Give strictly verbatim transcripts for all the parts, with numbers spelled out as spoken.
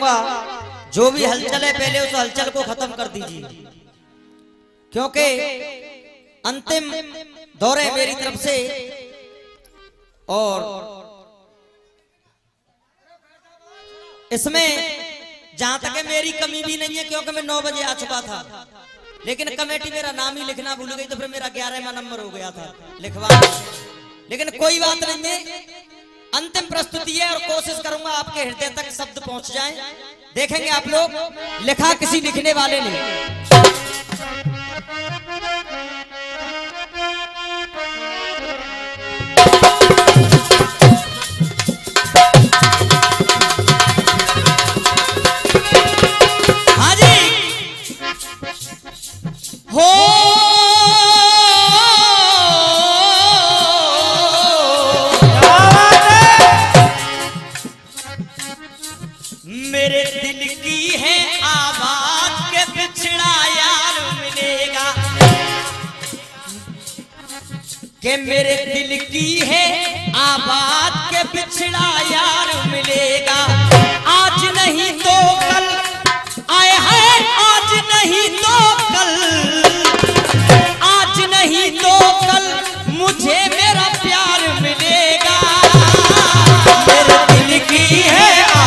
करूंगा जो भी हलचल है पहले उस हलचल को खत्म कर दीजिए, क्योंकि अंतिम दौर है मेरी तरफ से। और इसमें जहां तक है मेरी कमी भी नहीं है, क्योंकि मैं नौ बजे आ चुका था, लेकिन कमेटी मेरा नाम ही लिखना भूल गई, तो फिर मेरा ग्यारहवां नंबर हो गया था लिखवा। लेकिन कोई बात नहीं है, अंतिम प्रस्तुति है और कोशिश करूंगा आपके हृदय तक शब्द पहुंच जाएं। देखेंगे आप लोग, लिखा किसी लिखने वाले ने। हाँ जी, हो मेरे दिल की है आवाज के बिछड़ा यार मिलेगा, के मेरे दिल की है आवाज के बिछड़ा यार मिलेगा। आज नहीं तो कल आए हैं, आज नहीं तो कल, आज नहीं तो कल मुझे मेरा प्यार मिलेगा। मेरे दिल की है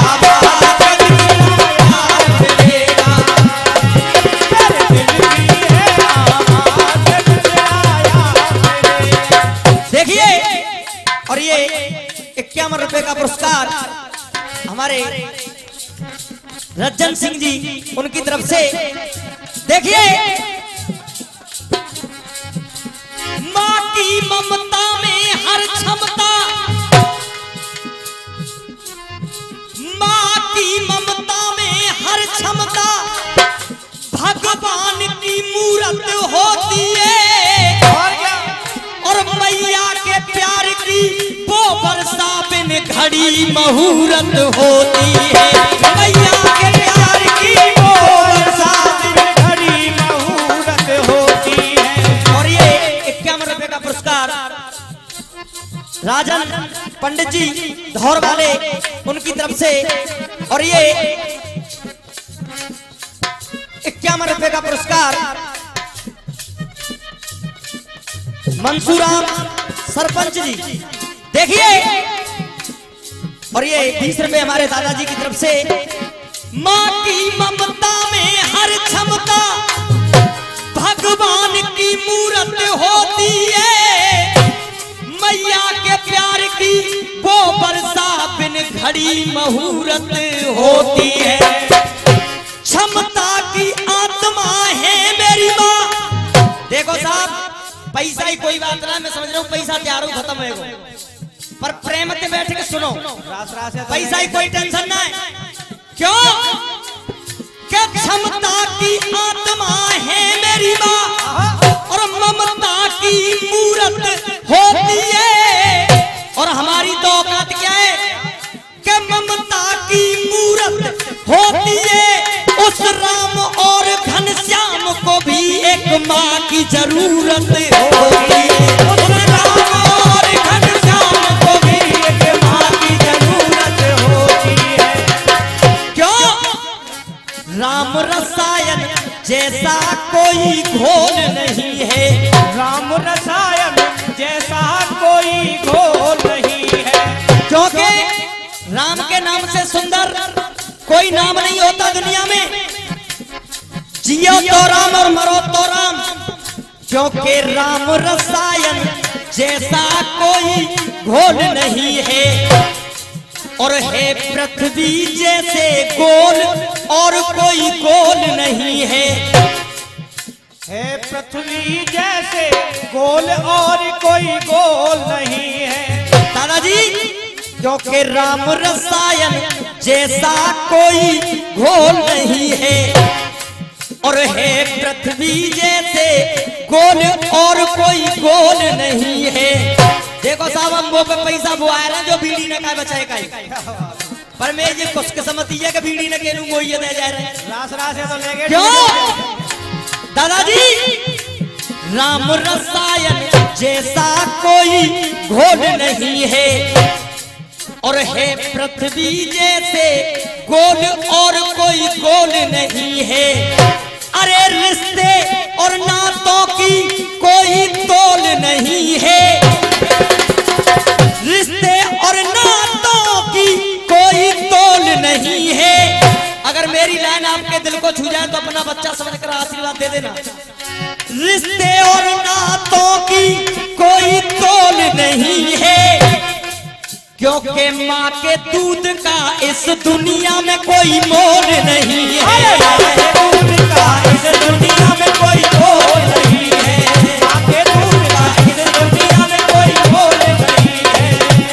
और ये इक्यावन रुपए का पुरस्कार हमारे रज्जन सिंह जी उनकी तरफ से। देखिए, माँ की ममता में हर क्षमता, माँ की ममता में हर क्षमता भगवान की मूरत होती है, और मैया के प्यार की वो बरसा बिन घड़ी मुहूर्त होती है। मैया के प्यार की वो बरसा बिन घड़ी मुहूर्त होती है। और ये इक्यावन रुपए का पुरस्कार राजन पंडित जी धौर वाले उनकी तरफ से। और ये इक्यावन रुपए का पुरस्कार मंसूराम सरपंच जी। देखिए, और ये बीस रुपए हमारे दादाजी की तरफ से। माँ की ममता में हर क्षमता भगवान की मूरत होती है, मैया के प्यार की वो बरसा बिन घड़ी मुहूर्त होती है। क्षमता की आत्मा है मेरी माँ। देखो साहब, पैसा ही कोई बात ना, मैं समझ रहा हूँ पैसा तैयार हो खत्म होगा, पर प्रेम से बैठ के सुनो, पैसा ही कोई टेंशन ना है। क्यों? क्या क्षमता की आत्मा है मेरी माँ, और ममता की मूरत होती है। और हमारी तो औकात क्या है कि ममता की मूरत होती है। उस राम और घनश्याम को भी एक माँ की जरूरत होती है। उस राम और घनश्याम को भी एक माँ की जरूरत होती है। क्यों? राम रसायन जैसा कोई घोल नहीं है, राम रसायन जैसा कोई घोल नहीं है। क्योंकि राम के नाम से सुंदर कोई नाम नहीं होता दुनिया में। जियो तो राम और मरो तो राम, क्योंकि राम रसायन जैसा कोई घोल नहीं है। और है पृथ्वी जैसे गोल और कोई गोल नहीं है। है पृथ्वी जैसे गोल और कोई गोल नहीं है। दादाजी, क्योंकि राम रसायन जैसा कोई घोल नहीं है, और है पृथ्वी जैसे गोल और कोई गोल नहीं है। देखो साहब, हम वो पे पैसा वो आया ना जो बीड़ी न खाए बचाए का, पर मैं ये खुशकिस्मती है कि बीड़ी न खेलूं, वो ये दे जा रहे हैं। रास रास है तो लेके। क्यों दादाजी? राम रसायन जैसा कोई घोल नहीं है, और है पृथ्वी जैसे गोल और कोई गोल नहीं है। अरे रिश्ते और नातों की कोई तोल नहीं है। रिश्ते और नातों की कोई तोल नहीं है। अगर मेरी लाइन आपके दिल को छू जाए तो अपना बच्चा समझकर आशीर्वाद दे देना। रिश्ते और नातों की कोई तोल नहीं है, क्योंकि माँ के दूध का इस दुनिया में कोई मोल नहीं है। दूध का इस दुनिया में कोई मोल नहीं है। माँ के दूध का इस दुनिया में कोई मोल नहीं है।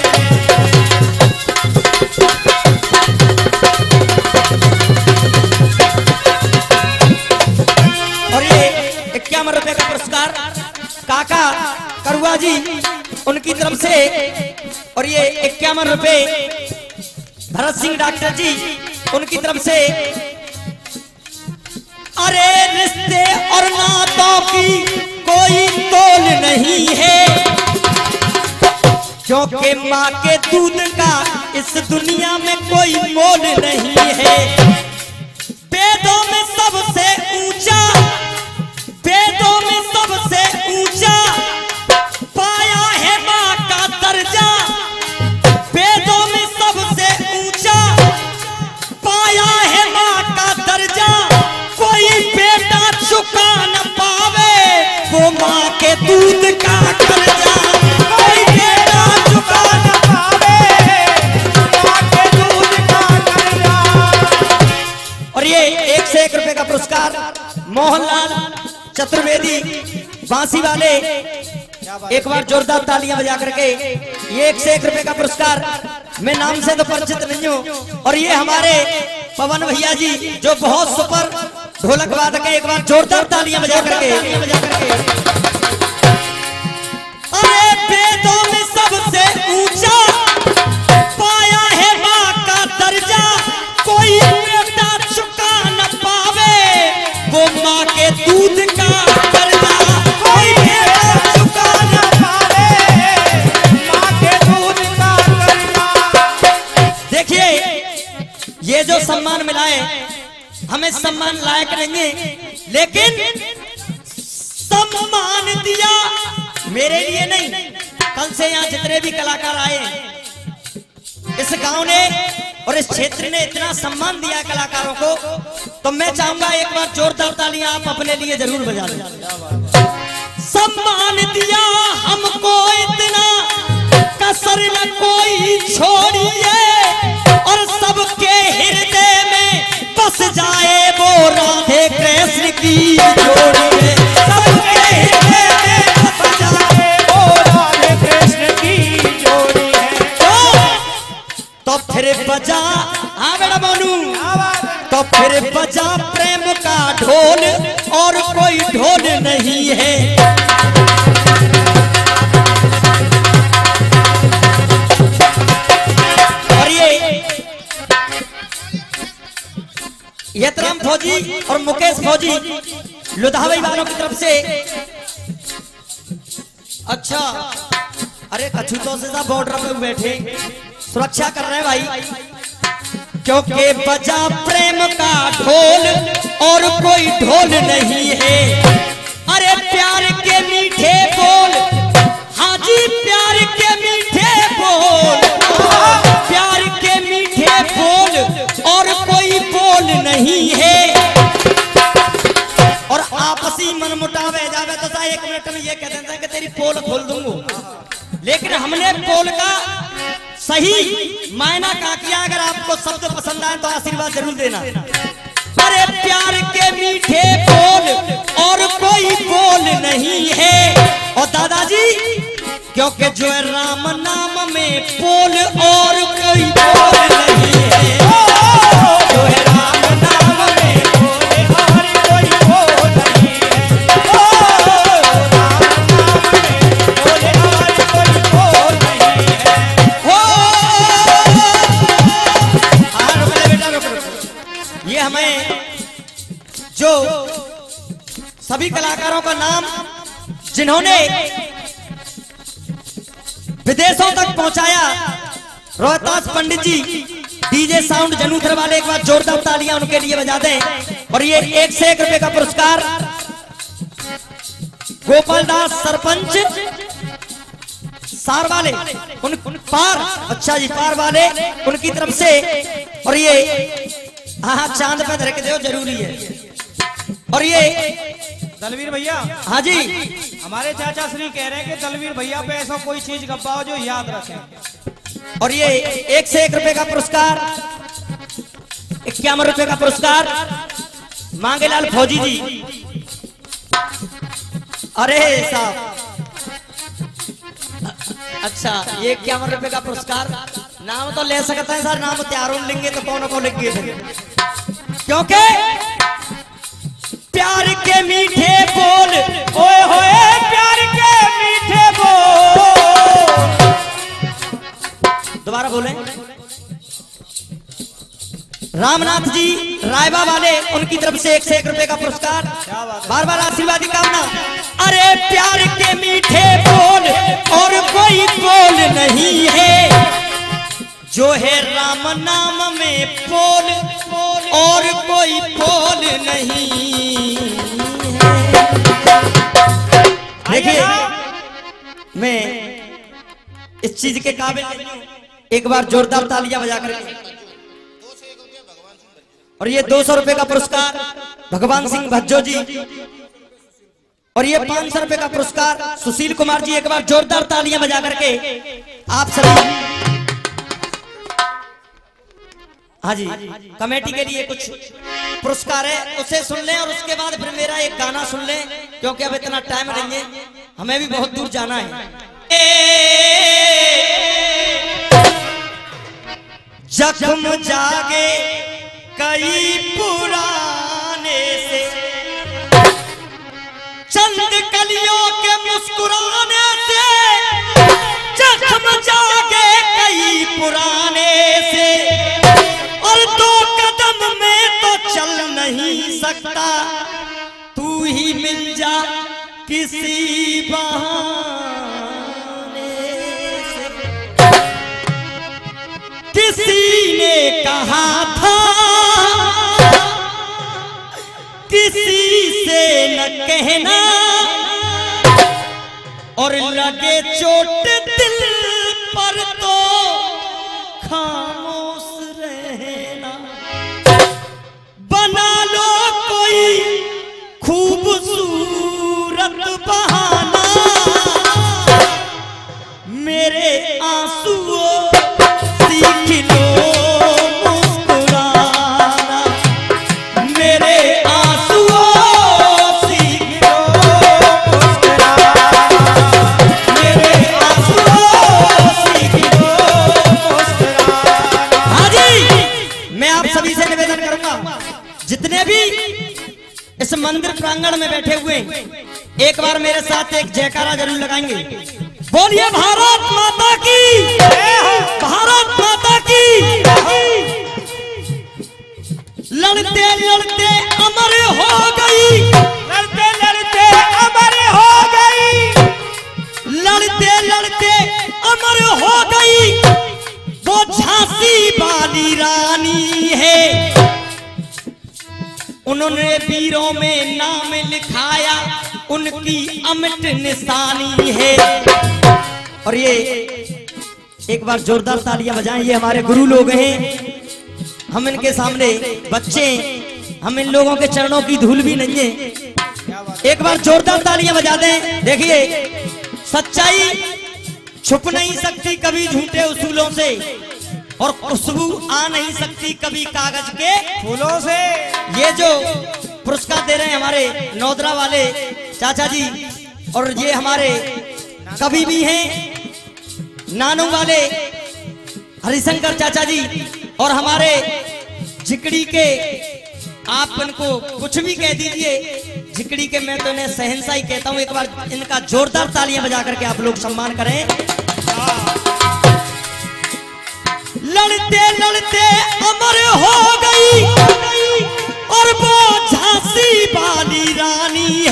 और ये इक्यावन रुपए का पुरस्कार काका करुआ जी उनकी तरफ से, और ये इक्यावन रुपए भरत सिंह डॉक्टर जी उनकी तरफ से। अरे रिश्ते और नातों की कोई तोल नहीं है, क्योंकि माँ के दूध का इस दुनिया में कोई मोल नहीं है। वेदों में सबसे ऊंचा, वेदों में सबसे ऊंचा पाया है माँ का दर्जा। वेदों में सबसे ऊंचा पाया है माँ का दर्जा। कोई बेटा चुका न पावे वो माँ के दूध का कर्जा। कोई बेटा चुका न पावे माँ के दूध का कर्जा। और ये एक से एक रुपए का पुरस्कार मोहनलाल चतुर्वेदी बांसी वाले, एक बार जोरदार तालियां बजा करके। ये एक से एक रुपए का पुरस्कार, मैं नाम से तो परिचित नहीं हूँ। और ये हमारे पवन भैया जी जो बहुत सुपर ढोलक वादक है, एक बार जोरदार तालियां बजा करके। अरे वेदों में सबसे ऊंचा पाया है माँ का दर्जा। कोई बेटा चुका न पावे वो माँ के दूध का कर्जा। कोई बेटा चुका न पावे माँ के दूध का कर्जा। देखिए ये जो सम्मान मिला है, हमें सम्मान लायक नहीं है, लेकिन सम्मान दिया मेरे लिए नहीं, कल से यहाँ जितने भी कलाकार आए इस गांव ने और इस क्षेत्र ने इतना सम्मान दिया कलाकारों को, तो मैं चाहूंगा एक बार जोरदार तालियां आप अपने लिए जरूर बजा लें। सम्मान दिया हमको इतना कसर न कोई छोड़िए, और सबके हृदय में बस जाए वो राधे कृष्ण की जोड़ी। सबके हृदय में बस जाए वो राधे कृष्ण की जोड़ी है। तो फिर बजा, हाँ बेटा मोनू, तो फिर बजा प्रेम का ढोल और कोई ढोल नहीं है। और ये यतराम फौजी और मुकेश फौजी लुधावई वालों की तरफ से। अच्छा, अरे कछुतों से सब बॉर्डर पे बैठे सुरक्षा कर रहे हैं भाई, क्योंकि बजा प्रेम का ढोल और कोई ढोल नहीं है। अरे प्यार के मीठे बोल, हाँ जी प्यार के मीठे बोल, प्यार के मीठे बोल और कोई बोल नहीं है। और आपसी मन मुटावे जावे तो सा एक मिनट में ये कह देते हैं कि तेरी पोल खोल दूंगा, लेकिन हमने पोल का सही मायना का किया। अगर आपको शब्द पसंद आए तो आशीर्वाद जरूर देना। अरे प्यार के मीठे बोल और कोई बोल नहीं है। और दादाजी क्योंकि जो है राम नाम में पोल और कोई बोल नहीं है। जो है राम नाम में पोल और कोई बोल नहीं है। ये हमें जो सभी कलाकारों का नाम जिन्होंने विदेशों तक पहुंचाया, रोहतास पंडित जी डीजे साउंड जनूथर वाले, एक बार जोरदार तालियां उनके लिए बजा दें। और ये एक से एक रुपए का पुरस्कार गोपाल दास सरपंच सार वाले उन, उन पार, अच्छा जी पार वाले उनकी तरफ से। और ये हाँ चांद पे धरके दो जरूरी है। और ये दलवीर भैया, हाँ जी, हमारे चाचा श्री कह रहे हैं कि दलवीर भैया पे ऐसा कोई चीज गप्पाओ जो याद रखें। और ये एक से एक रुपए का पुरस्कार, इक्यावन रुपए का पुरस्कार मांगेलाल फौजी जी। अरे साहब, अच्छा ये इक्यावन रुपए का पुरस्कार, नाम तो ले सकता है सर, नाम त्यारों लेंगे तो कौन को लेंगे, क्योंकि प्यार के मीठे बोल, ओए होए प्यार के मीठे बोल। दोबारा बोलें। रामनाथ जी रायबा वाले उनकी तरफ से एक से एक रुपए का पुरस्कार, बार बार आशीर्वाद की कामना। अरे प्यार के मीठे बोल और कोई बोल नहीं है, जो है राम नाम में बोल और कोई बोल नहीं है। देखिए मैं इस चीज के काबिल नहीं हूं, एक बार जोरदार तालियां बजा कर। और ये दो सौ रुपए का पुरस्कार भगवान सिंह भज्जो जी, और ये पांच सौ रुपए का पुरस्कार सुशील कुमार जी। एक बार जोरदार तालियां बजा करके आप सभी, हाँ जी, कमेटी के लिए कुछ पुरस्कार है उसे सुन लें, और उसके बाद फिर मेरा एक गाना सुन लें, क्योंकि अब इतना टाइम नहीं है, हमें भी बहुत दूर जाना है। जख्म जागे कई पुराने से, चंद कलियों के मुस्कुराने से, जख्म जागे कई पुराने से, और दो कदम में तो चल नहीं सकता, तू ही मिल जा किसी बहाने से। किसी ने कहा था किसी से न कहना, और लगे चोट दिल पर तो खामोश रहना। बना लो कोई खूबसूरत बहाना, मेरे आंसुओं सीख लो मुस्कुराना, मेरे आंसुओं सीख लो मुस्कुराना, मेरे आंसुओं सीख लो मुस्कुराना। हाँ जी, मैं आप सभी से निवेदन करूंगा, जितने भी इस मंदिर प्रांगण में बैठे हुए, एक बार मेरे साथ एक जयकारा जरूर लगाएंगे। बोलिए भारत माता की, भारत माता की। लड़ते लड़ते अमर हो गई, लड़ते लड़ते अमर हो गई, लड़ते लड़ते अमर हो गई, वो झांसी वाली रानी है। उन्होंने वीरों में नाम लिखाया, उनकी अमिट निशानी है। और ये एक बार जोरदार तालियां बजाएं, ये हमारे गुरु लोग हैं, हम इनके सामने बच्चे, हम इन लोगों के चरणों की धूल भी नहीं है। एक बार जोरदार तालियां बजा दें। देखिए सच्चाई छुप नहीं सकती कभी झूठे उसूलों से, और खुशबू आ नहीं सकती कभी कागज के फूलों से। ये जो पुरस्कार दे रहे हैं हमारे नौदरा वाले चाचा जी, और ये हमारे कवि भी हैं नानू वाले हरिशंकर चाचा जी, और हमारे झिकड़ी के, आप इनको कुछ भी कह दीजिए, झिकड़ी के मैं तो इन्हें शहंशाह ही कहता हूं। एक बार इनका जोरदार तालियां बजा करके आप लोग सम्मान करें। लड़ते लड़ते अमर हो गई, और वो झांसी वाली रानी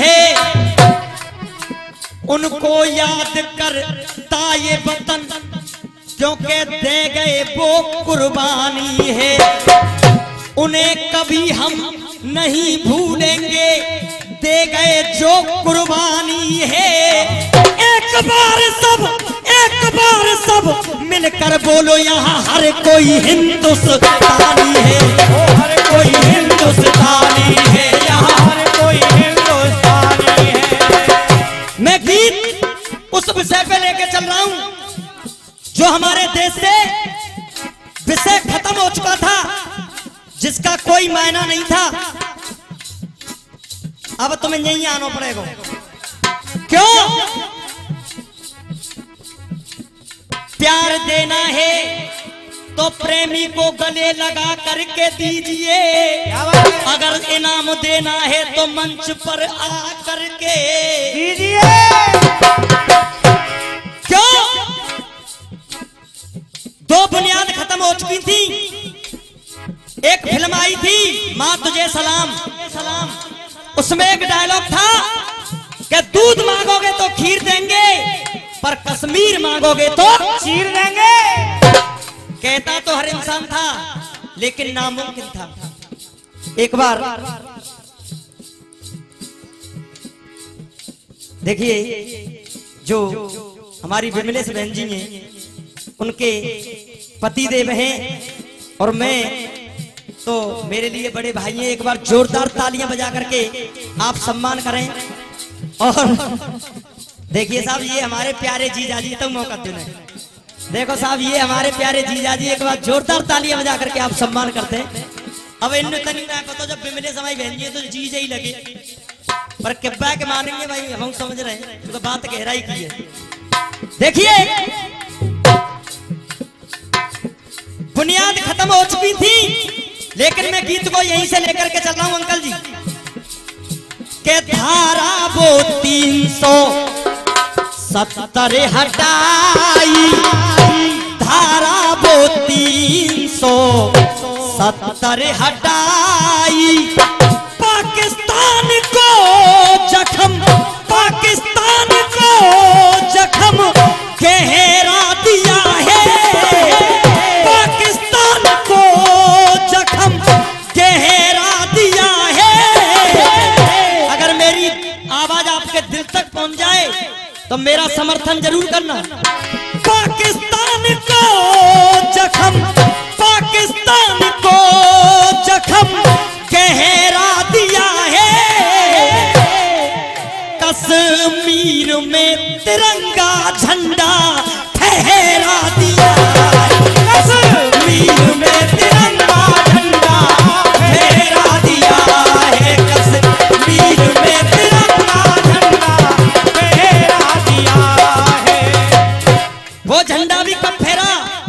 है। उनको याद करता ये वतन क्योंकि दे गए वो कुर्बानी है, उन्हें कभी हम नहीं भूलेंगे, दे गए जो कुर्बानी है। एक बार सब एक बार सब मिलकर बोलो यहाँ हर कोई हिंदुस्तानी है, हर कोई हिंदुस्तानी है, यहाँ हर कोई हिंदुस्तानी है। मैं गीत उस विषय पे लेके चल रहा हूँ जो हमारे देश से विषय खत्म हो चुका था, जिसका कोई मायना नहीं था। अब तुम्हें यहीं आना पड़ेगा। क्यों? प्यार देना है तो प्रेमी को गले लगा करके दीजिए, अगर इनाम देना है तो मंच पर आ करके दीजिए। क्यों? दो बुनियाद खत्म हो चुकी थी। एक फिल्म आई थी माँ तुझे सलाम, सलाम। उसमें एक डायलॉग था कि दूध मांगोगे तो खीर देंगे, पर कश्मीर मांगोगे तो चीर देंगे। कहता तो हर इंसान था, लेकिन नामुमकिन था। एक बार देखिए, जो हमारी विमलेश बहन जी हैं, उनके पति देव हैं और मैं तो मेरे लिए बड़े भाई हैं। एक बार जोरदार तालियां बजा करके आप सम्मान करें। और देखिए साहब, ये हमारे प्यारे जीजाजी, तो मौका देना। देखो साहब, ये हमारे प्यारे जीजाजी, एक बार जोरदार तालियां बजा करके आप सम्मान करते हैं। अब इन तनी ना पता, जब विमलेश हमारी बहन जी है तो जीजा ही लगे, पर किब्बा के मानेंगे भाई, हम समझ रहे हैं तो बात गहराई की है। देखिए, बुनियाद खत्म हो चुकी थी, लेकिन मैं गीत को यहीं से लेकर के चल रहा हूं अंकल जी। के धारा वो तीन सौ सत्तर हटाई, धारा वो तीन सौ सत्तर हटाई, पाकिस्तान को जख्म, पाकिस्तान को जख्म गहरा दिया है, पाकिस्तान को जख्म गहरा दिया है। अगर मेरी आवाज आपके दिल तक पहुंच जाए तो मेरा समर्थन जरूर करना। पाकिस्तान को जख्म, पाकिस्तान को जख्म गहरा दिया है, कश्मीर में तिरंगा झंडा फहरा दिया है, कश्मीर में तिरंगा झंडा फहरा दिया है, कश्मीर में तिरंगा झंडा फहरा दिया है। वो झंडा भी कब फहरा?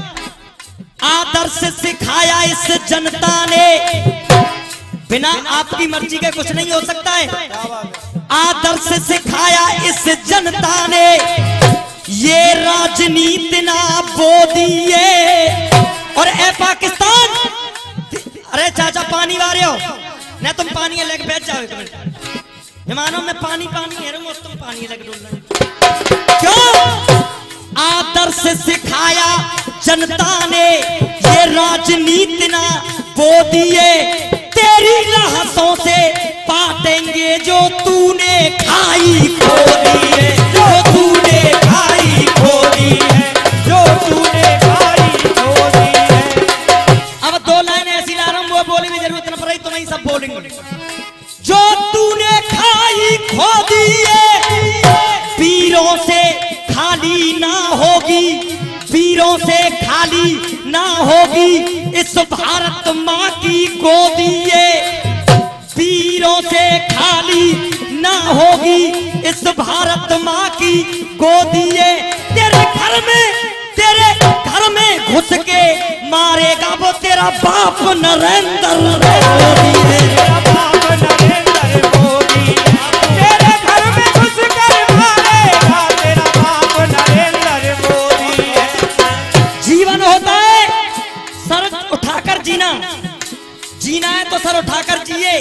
आदर्श सिखाया इस जनता ने, बिना आपकी मर्जी के कुछ नहीं हो सकता है। आदर्श सिखाया इस जनता ने, ये राजनीति ना बोदिए। और ए पाकिस्तान, अरे चाचा पानी ला रहे हो ना, तुम पानी लेके बैठ जाओ एक मिनट। मेहमानों में पानी पानी है, तुम पानी लेके डोलना क्यों? आदर्श सिखाया जनता ने, ये राजनीति ना बोदिए। तेरी राहतों से पाटेंगे जो तूने खाई खोदी है, जो तूने खाई खोदी है, जो तूने खाई खोदी है। अब दो लाइन ऐसी ला रहा हूं, वो बोलने की जरूरत न पड़ी तो नहीं सब बोलेंगे। जो तूने खाई खोदी है, पीरों से खाली ना होगी, पीरों से खाली ना होगी इस भारत माँ की गोदी। पीरों से खाली ना होगी इस भारत माँ की गोदी। तेरे घर में, तेरे घर में घुस के मारेगा वो तेरा बाप नरेंद्र मोदी है, तेरा बाप नरेंद्र मोदी। तेरे घर में घुस कर मारेगा तेरा बाप नरेंद्र मोदी है। जीवन होता है सर उठाकर जीना, जीना है तो सर उठाकर जिए।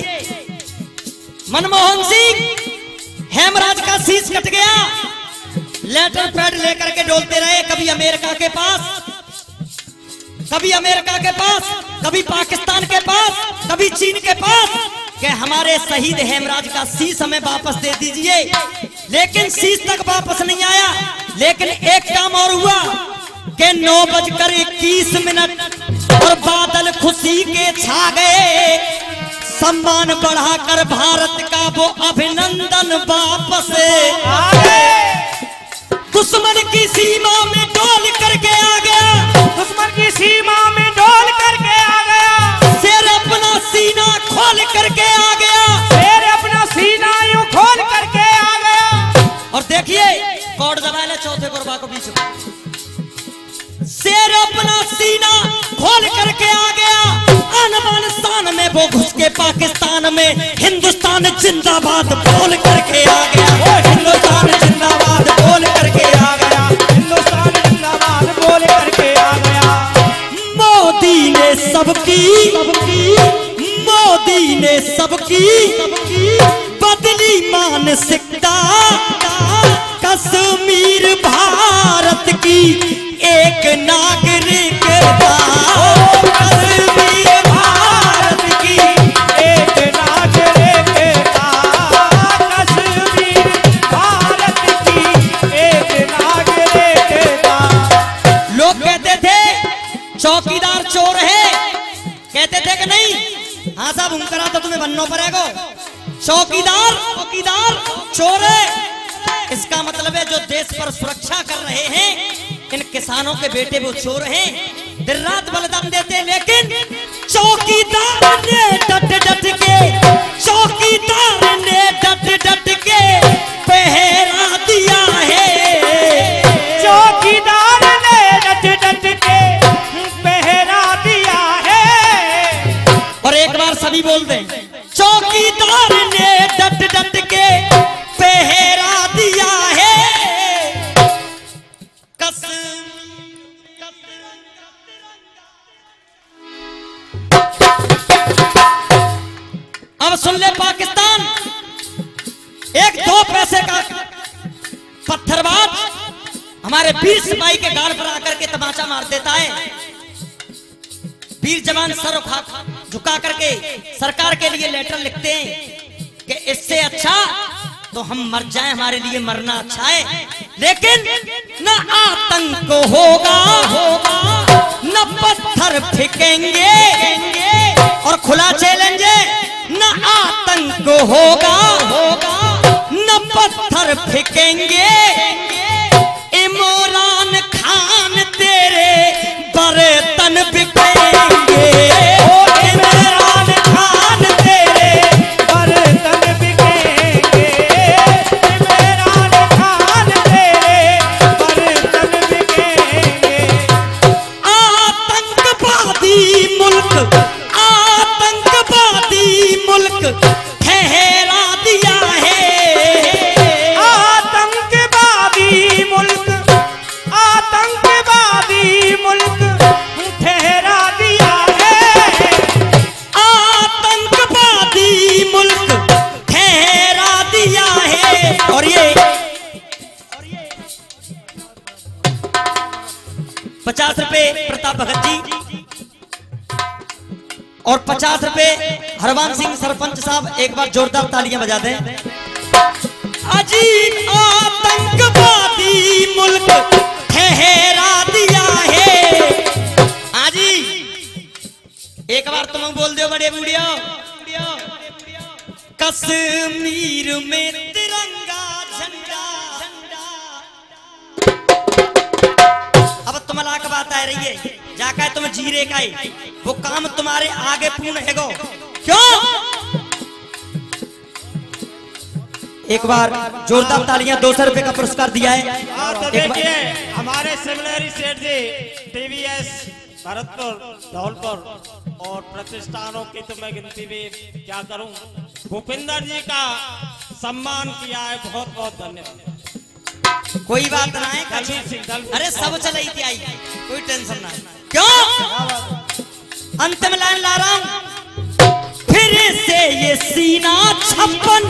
मनमोहन सिंह हेमराज का शीश कट गया, लेटर पैड लेकर के डोलते रहे, कभी अमेरिका के पास कभी अमेरिका के पास, कभी पाकिस्तान के पास, कभी चीन के पास कि हमारे शहीद हेमराज का शीश हमें वापस दे दीजिए, लेकिन शीश तक वापस नहीं आया। लेकिन एक काम और हुआ कि नौ बजकर इक्कीस मिनट और बादल खुशी के छा गए। सम्मान बढ़ाकर भारत का वो अभिनंदन वापस आ गए। दुश्मन की सीमा में डोल करके आ गया, दुश्मन की सीमा में डोल करके आ गया। शेर अपना सीना खोल करके आ गया, शेर अपना सीना यूं खोल करके आ गया। और देखिए कौड़ दबा ले चौथे गुरबा को बीच में। शेर अपना सीना खोल करके आ गया, अनमान स्थान में वो घुस के पाकिस्तान में हिंदुस्तान जिंदाबाद बोल करके आ गया। हिंदुस्तान जिंदाबाद बोल करके आ गया, हिंदुस्तान जिंदाबाद बोल करके आ गया। मोदी ने सबकी मोदी ने सबकी बदली मानसिकता। कश्मीर भारत की एक नागरिकता, कश्मीर भारत की एक नागरिकता, कश्मीर भारत की एक नागरिकता। लोग कहते थे चौकीदार चोर है, कहते थे कि नहीं? हाँ साहब हम करा तो तुम्हें बनना पड़ेगा। चौकीदार चौकीदार चोर है, इसका मतलब है जो देश पर सुरक्षा कर रहे हैं इन किसानों के बेटे वो चोर हैं, दिन रात बलिदान देते हैं। लेकिन चौकीदार ने डट डट के चौकीदार ने डट डट के पहरा दिया है। चौकीदार ने डट डट के पहरा दिया है। और एक बार सभी बोल दें, चौकीदार ने डट डट के पहरा दिया है। अब सुन ले पाकिस्तान, एक दो पैसे का पत्थरबाज हमारे वीर सिपाही के गाल पर आकर के तमाचा मार देता है। वीर जवान सर उठा झुका करके सरकार के लिए लेटर लिखते हैं कि इससे अच्छा तो हम मर जाएं, हमारे लिए मरना अच्छा है। लेकिन न आतंक होगा न पत्थर फेंकेंगे, और खुला चैलेंज है, न आतंक होगा न पत्थर फेंकेंगे। इमरान खान तेरे बर्तन बिकेंगे, इमरान खान तेरे बर्तन बिकेंगे, इमरान खान तेरे बर्तन बिकेंगे। आतंकवादी मुल्क आतंकवादी मुल्क ठहरा दिया है। आतंकवादी मुल्क आतंकवादी मुल्क ठहरा दिया है। आतंकवादी मुल्क ठहरा दिया है। और ये पचास रुपए प्रताप भगत जी और पचास रुपए हरवान सिंह सरपंच साहब, एक बार जोरदार तालियां बजा दें। अजीब आतंकवादी मुल्क ठहरा दिया है। आजी एक बार तुम बोल दो बड़े बूढ़ियो, कश्मीर में तिरंगा झंडा। अब तुम लाख बात आ रही है, जाकर तुम जीरे का वो काम तुम्हारे आगे पूर्ण है गो। क्यों? एक बार जोरदार तालियां, दो सौ रुपए का पुरस्कार दिया है। तो देखिए हमारे सिमलेरी सेठ जी टीवीएस भरतपुर धौलपुर और प्रतिष्ठानों की तो मैं गिनती भी क्या करूं। भूपिंदर जी का सम्मान किया है, बहुत बहुत धन्यवाद। कोई बात ना है, दलवीर सिंह, दलवीर अरे सब चलाई थी आई, कोई टेंशन ना। क्यों? अंतिम लाइन ला रहा हूं, फिर से ये सीना छप्पन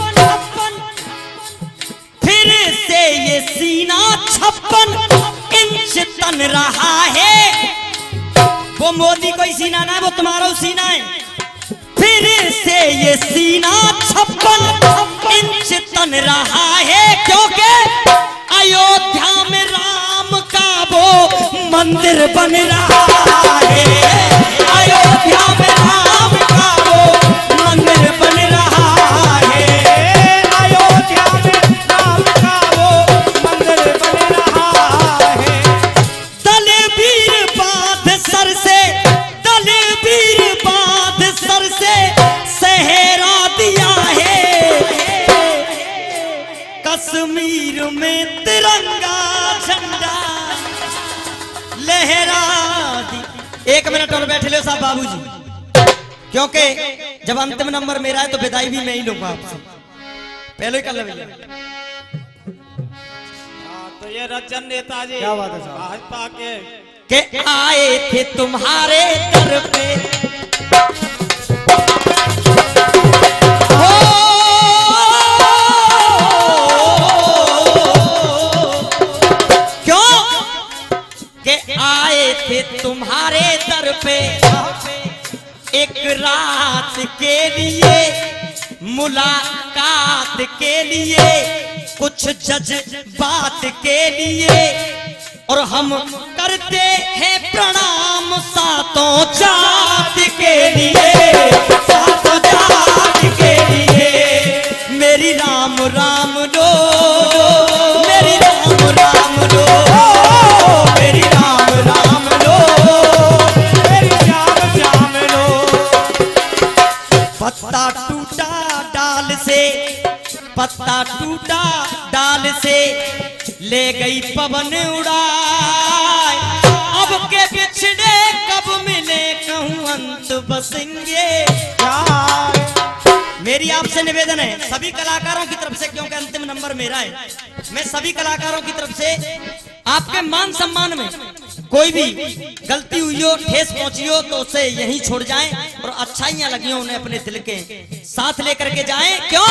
फिर से ये सीना छप्पन इंच तन रहा है। वो मोदी कोई सीना ना, वो तुम्हारा सीना है। फिर से ये सीना छप्पन इंच तन रहा है, क्योंकि अयोध्या में राम का वो मंदिर बन रहा है। अयोध्या में राम का वो मंदिर बन रहा है। अयोध्या में राम का वो मंदिर बन रहा है। दलवीर बांध सर से, दलवीर बांध सर से सहरा दिया है। कश्मीर में तिरंगा झंडा लहरा दी। एक मिनट और बैठ लो साहब बाबूजी, क्योंकि जब अंतिम नंबर मेरा है तो विदाई भी मैं ही लूंगा आपसे। पहले ही कर लो भैया। तो ये रंजन नेताजी क्या बात है साहब? भाजपा के के आए थे तुम्हारे दर पे, क्यों के आए थे तुम्हारे दर पे एक रात के लिए, मुलाकात के लिए, कुछ जज्बात के लिए, और हम करते हैं प्रणाम सातों जात के लिए, सातों जात के लिए। मेरी राम राम लो, मेरी राम राम लो, मेरी राम राम लो, मेरी जाम जाम लो। पत्ता टूटा डाल से, पत्ता टूटा डाल से, ले गई पवन उड़ाए। अब के बिछड़े कब मिले कहूं अंत बसेंगे। मेरी आपसे निवेदन है सभी कलाकारों की तरफ से, क्योंकि अंतिम नंबर मेरा है, मैं सभी कलाकारों की तरफ से आपके मान सम्मान में कोई भी गलती हुई हो, ठेस पहुंची हो, तो उसे यहीं छोड़ जाएं, और अच्छाइयां लगी हो उन्हें अपने दिल के साथ लेकर के जाएं। क्यों?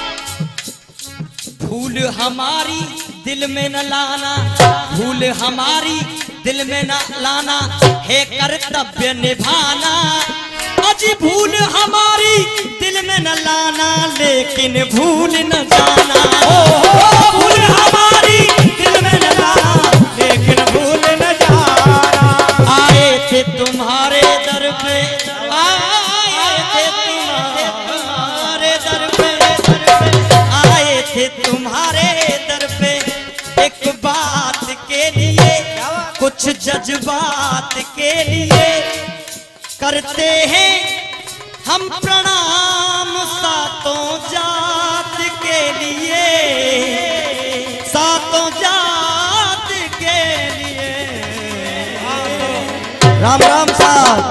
भूल हमारी दिल में न लाना, भूल हमारी दिल में न लाना, है कर्तव्य निभाना। अजी भूल हमारी दिल में न लाना, लेकिन भूल न जाना। ओ भूल हमारी दिल में न लाना, लेकिन भूल न जाना। आए थे तुम्हारे दर पे, आए थे तुम्हारे दर पे, आए थे तुम्हारे दर पे एक बात के लिए, कुछ जज्बात के लिए। करते हैं हम प्रणाम सातों जात के लिए, सातों जात के लिए। राम राम साहब।